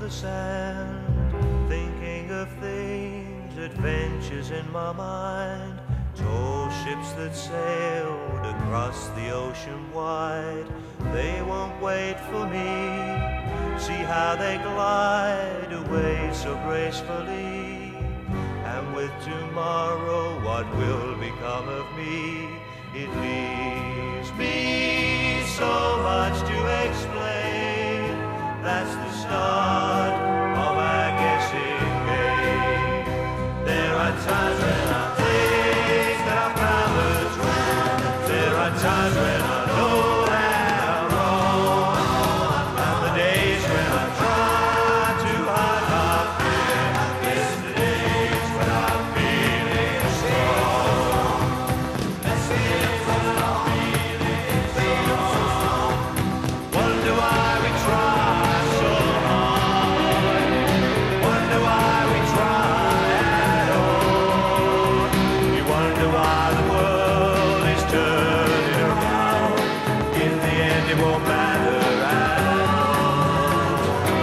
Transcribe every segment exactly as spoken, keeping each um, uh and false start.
the sand, thinking of things, adventures in my mind. Tall ships that sailed across the ocean wide, they won't wait for me. See how they glide away so gracefully. And with tomorrow, what will become of me? It leaves me so much to explain. That's the start of our guessing game. There are times when I think that our powers run. There are times when I know that I'm wrong. And the days when I try to hide my fear, it's the days when I'm feeling strong. That's the days when I'm feeling strong. Wonder why we try so hard. Wonder why we try at all. We wonder why the world is turning around. In the end it won't matter at all.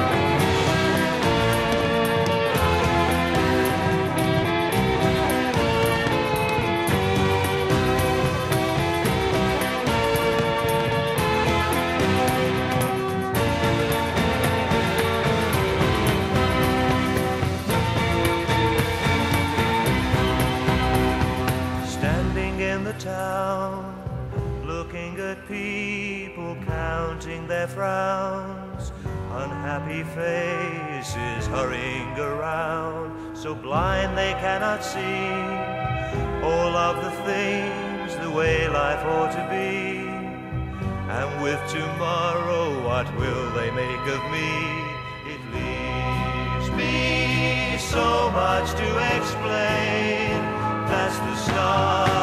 Standing in the town, looking at people counting their frowns, unhappy faces hurrying around, so blind they cannot see all of the things the way life ought to be. And with tomorrow, what will they make of me? It leaves me so much to explain. That's the start